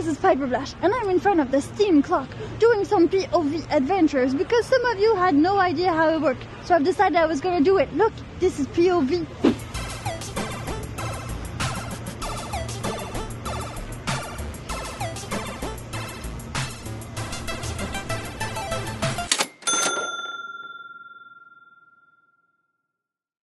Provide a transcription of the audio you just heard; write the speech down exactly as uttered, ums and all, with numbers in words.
is Fiberblash, and I'm in front of the steam clock doing some P O V adventures because some of you had no idea how it worked. So I've decided I was gonna do it. Look, this is P O V.